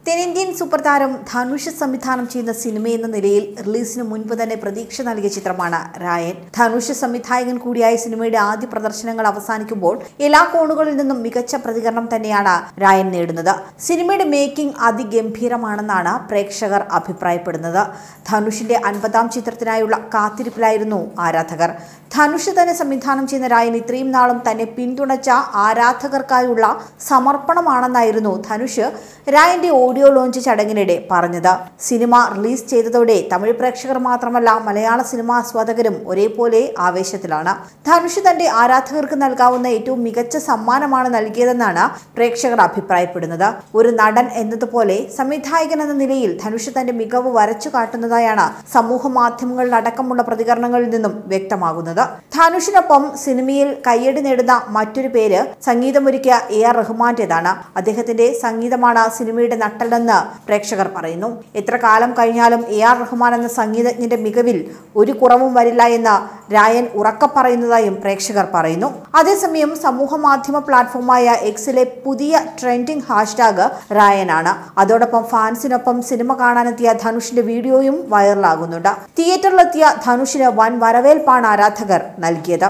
തെന്നിന്ത്യൻ സൂപ്പർ താരം ധനുഷ് സംവിധാനം ചെയ്യുന്ന സിനിമയെന്ന നിലയിൽ റിലീസിന് മുൻപ് തന്നെ പ്രതീക്ഷ നൽകിയ ചിത്രമാണ് രായൻ. ധനുഷ് സംവിധായകൻ കൂടിയായ സിനിമയുടെ ആദ്യ പ്രദർശനങ്ങൾ അവസാനിക്കുമ്പോൾ എല്ലാ കോണുകളിൽ നിന്നും മികച്ച പ്രതികരണം തന്നെയാണ് രായൻ നേടുന്നത്. സിനിമയുടെ മേക്കിംഗ് അതിഗംഭീരമാണെന്നാണ് പ്രേക്ഷകർ അഭിപ്രായപ്പെടുന്നത്. ധനുഷിന്റെ 50ാം ചിത്രത്തിനായുള്ള കാത്തിരിപ്പിലായിരുന്നു ആരാധകർ. ധനുഷ് തന്നെ സംവിധാനം ചെയ്യുന്ന രായൻ ഇത്രയും നാളും തന്നെ പിന്തുണച്ച ആരാധകർക്കായുള്ള സമർപ്പണമാണെന്നായിരുന്നു ധനുഷ് രായന്റെ ഓഡിയോ ലോഞ്ച് ചടങ്ങിനിടെ പറഞ്ഞത്. സിനിമ റിലീസ് ചെയ്തതോടെ തമിഴ് പ്രേക്ഷകർ മാത്രമല്ല മലയാള സിനിമാ ആസ്വാദകരും ഒരേപോലെ ആവേശത്തിലാണ്. ധനുഷ് തന്റെ ആരാധകർക്ക് നൽകാവുന്ന ഏറ്റവും മികച്ച സമ്മാനമാണ് നൽകിയതെന്നാണ് പ്രേക്ഷകർ അഭിപ്രായപ്പെടുന്നത്. ഒരു നടൻ എന്നതുപോലെ സംവിധായകൻ എന്ന നിലയിൽ ധനുഷ് തന്റെ മികവ് വരച്ചു കാട്ടുന്നതായാണ് സമൂഹ മാധ്യമങ്ങളിലടക്കമുള്ള പ്രതികരണങ്ങളിൽ നിന്നും വ്യക്തമാകുന്നത്. ധനുഷിനൊപ്പം സിനിമയിൽ കയ്യടി നേടുന്ന മറ്റൊരു പേര് സംഗീതമൊരുക്കിയ AR റഹ്മാന്റേതാണ്. അദ്ദേഹത്തിന്റെ സംഗീതമാണ് സിനിമയുടെ നട്ടെല്ലെന്ന് പ്രേക്ഷകർ പറയുന്നു. എത്ര കാലം കഴിഞ്ഞാലും AR റഹ്മാൻ എന്ന സംഗീതജ്ഞന്റെ മികവിൽ ഒരു കുറവും വരില്ല എന്ന് രായൻ ഉറക്കെ പറയുന്നതായും പ്രേക്ഷകർ പറയുന്നു. അതേസമയം സമൂഹ മാധ്യമ പ്ലാറ്റ്ഫോമായ എക്സിലെ പുതിയ ട്രെൻഡിംഗ് ഹാഷ്ടാഗ് രായനാണ്. അതോടൊപ്പം ഫാൻസിനൊപ്പം സിനിമ കാണാനെത്തിയ ധനുഷിന്റെ വീഡിയോയും വൈറലാകുന്നുണ്ട്. തിയേറ്ററിലെത്തിയ ധനുഷിന് വൻ വരവേൽപ്പാണ് ആരാധകർ നൽകിയത്.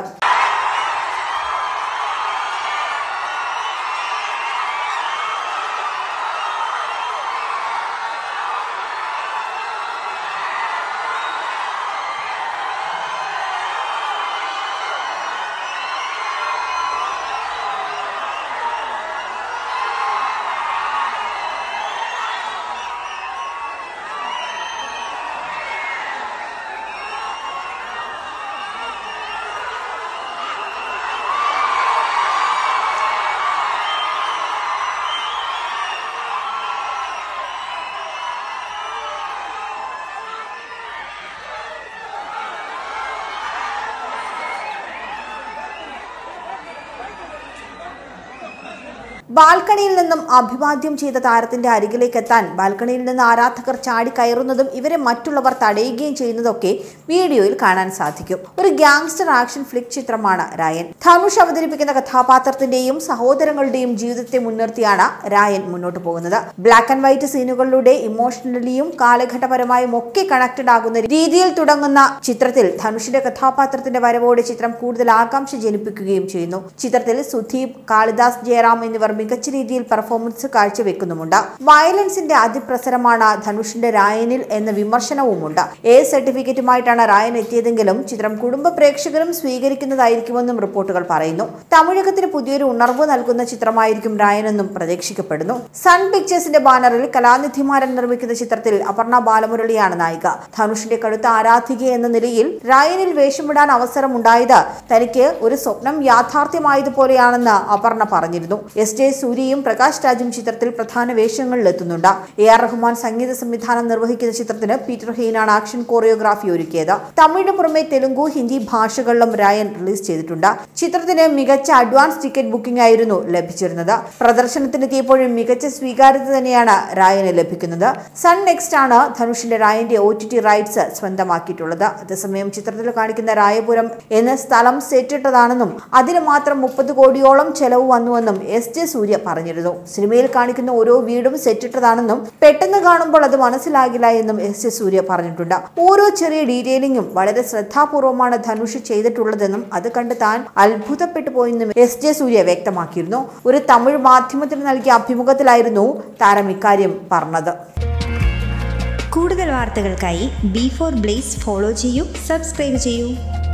ബാൽക്കണിയിൽ നിന്നും അഭിവാദ്യം ചെയ്ത താരത്തിന്റെ അരികിലേക്ക് എത്താൻ ബാൽക്കണിയിൽ നിന്ന് ആരാധകർ ചാടി കയറുന്നതും ഇവരെ മറ്റുള്ളവർ തടയുകയും ചെയ്യുന്നതൊക്കെ വീഡിയോയിൽ കാണാൻ സാധിക്കും. ഒരു ഗ്യാങ്സ്റ്റർ ആക്ഷൻ ഫ്ലിക് ചിത്രമാണ് രായൻ. ധനുഷ് അവതരിപ്പിക്കുന്ന കഥാപാത്രത്തിന്റെയും സഹോദരങ്ങളുടെയും ജീവിതത്തെ മുൻനിർത്തിയാണ് രായൻ മുന്നോട്ട് പോകുന്നത്. ബ്ലാക്ക് ആൻഡ് വൈറ്റ് സീനുകളിലൂടെ ഇമോഷണലിയും കാലഘട്ടപരമായും ഒക്കെ കണക്റ്റഡ് ആകുന്ന രീതിയിൽ തുടങ്ങുന്ന ചിത്രത്തിൽ ധനുഷിന്റെ കഥാപാത്രത്തിന്റെ വരവോടെ ചിത്രം കൂടുതൽ ആകാംക്ഷ ജനിപ്പിക്കുകയും ചെയ്യുന്നു. ചിത്രത്തിൽ സുധീപ്, കാളിദാസ് ജയറാം എന്നിവർ മികച്ച രീതിയിൽ പെർഫോമൻസ് കാഴ്ചവെക്കുന്നുമുണ്ട്. വയലൻസിന്റെ അതിപ്രസരമാണ് ധനുഷിന്റെ രായനിൽ എന്ന വിമർശനവുമുണ്ട്. A സർട്ടിഫിക്കറ്റുമായിട്ടാണ് രായൻ എത്തിയതെങ്കിലും ചിത്രം കുടുംബ പ്രേക്ഷകരും സ്വീകരിക്കുന്നതായിരിക്കുമെന്നും റിപ്പോർട്ടുകൾ പറയുന്നു. തമിഴകത്തിന് പുതിയൊരു ഉണർവ് നൽകുന്ന ചിത്രമായിരിക്കും രായനെന്നും പ്രതീക്ഷിക്കപ്പെടുന്നു. സൺ പിക്ചേഴ്സിന്റെ ബാനറിൽ കലാനിധിമാരൻ നിർമ്മിക്കുന്ന ചിത്രത്തിൽ അപർണ ബാലമുരളിയാണ് നായിക. ധനുഷിന്റെ കടുത്ത ആരാധിക എന്ന നിലയിൽ രായനിൽ വേഷമിടാൻ അവസരമുണ്ടായത് തനിക്ക് ഒരു സ്വപ്നം യാഥാർത്ഥ്യമായതുപോലെയാണെന്ന് അപർണ പറഞ്ഞിരുന്നു. SJ സൂര്യയും പ്രകാശ് രാജും ചിത്രത്തിൽ പ്രധാന വേഷങ്ങളിലെത്തുന്നുണ്ട്. AR റഹ്മാൻ സംഗീത സംവിധാനം നിർവഹിക്കുന്ന ചിത്രത്തിന് പീറ്റർ ഹെയ്നാണ് ആക്ഷൻ കോറിയോഗ്രാഫി ഒരുക്കിയത്. തമിഴിന് പുറമെ തെലുങ്കു, ഹിന്ദി ഭാഷകളിലും രായൻ റിലീസ് ചെയ്തിട്ടുണ്ട്. ചിത്രത്തിന് മികച്ച അഡ്വാൻസ് ടിക്കറ്റ് ബുക്കിംഗ് ആയിരുന്നു ലഭിച്ചിരുന്നത്. പ്രദർശനത്തിനെത്തിയപ്പോഴും മികച്ച സ്വീകാര്യത തന്നെയാണ് രായന് ലഭിക്കുന്നത്. സൺ നെക്സ്റ്റ് ആണ് ധനുഷിന്റെ രായന്റെ OTT റൈറ്റ്സ് സ്വന്തമാക്കിയിട്ടുള്ളത്. അതേസമയം ചിത്രത്തിൽ കാണിക്കുന്ന രായപുരം എന്ന സ്ഥലം സെറ്റിട്ടതാണെന്നും അതിന് മാത്രം 30 കോടിയോളം ചെലവ് വന്നുവെന്നും SJ സൂര്യ പറഞ്ഞിരുന്നു. സിനിമയിൽ കാണിക്കുന്ന ഓരോ വീടും സെറ്റിട്ടതാണെന്നും പെട്ടെന്ന് കാണുമ്പോൾ അത് മനസ്സിലാകില്ല എന്നും SJ സൂര്യ പറഞ്ഞിട്ടുണ്ട്. ഓരോ ചെറിയ ഡീറ്റെയിലിംഗും വളരെ ശ്രദ്ധാപൂർവമാണ് ധനുഷ് ചെയ്തിട്ടുള്ളതെന്നും അത് കണ്ട് താൻ അത്ഭുതപ്പെട്ടു പോയെന്നും SJ സൂര്യ വ്യക്തമാക്കിയിരുന്നു. ഒരു തമിഴ് മാധ്യമത്തിന് നൽകിയ അഭിമുഖത്തിലായിരുന്നു താരം ഇക്കാര്യം പറഞ്ഞത്. കൂടുതൽ വാർത്തകൾക്കായി B4 Blaze ഫോളോ ചെയ്യൂ, സബ്സ്ക്രൈബ് ചെയ്യൂ.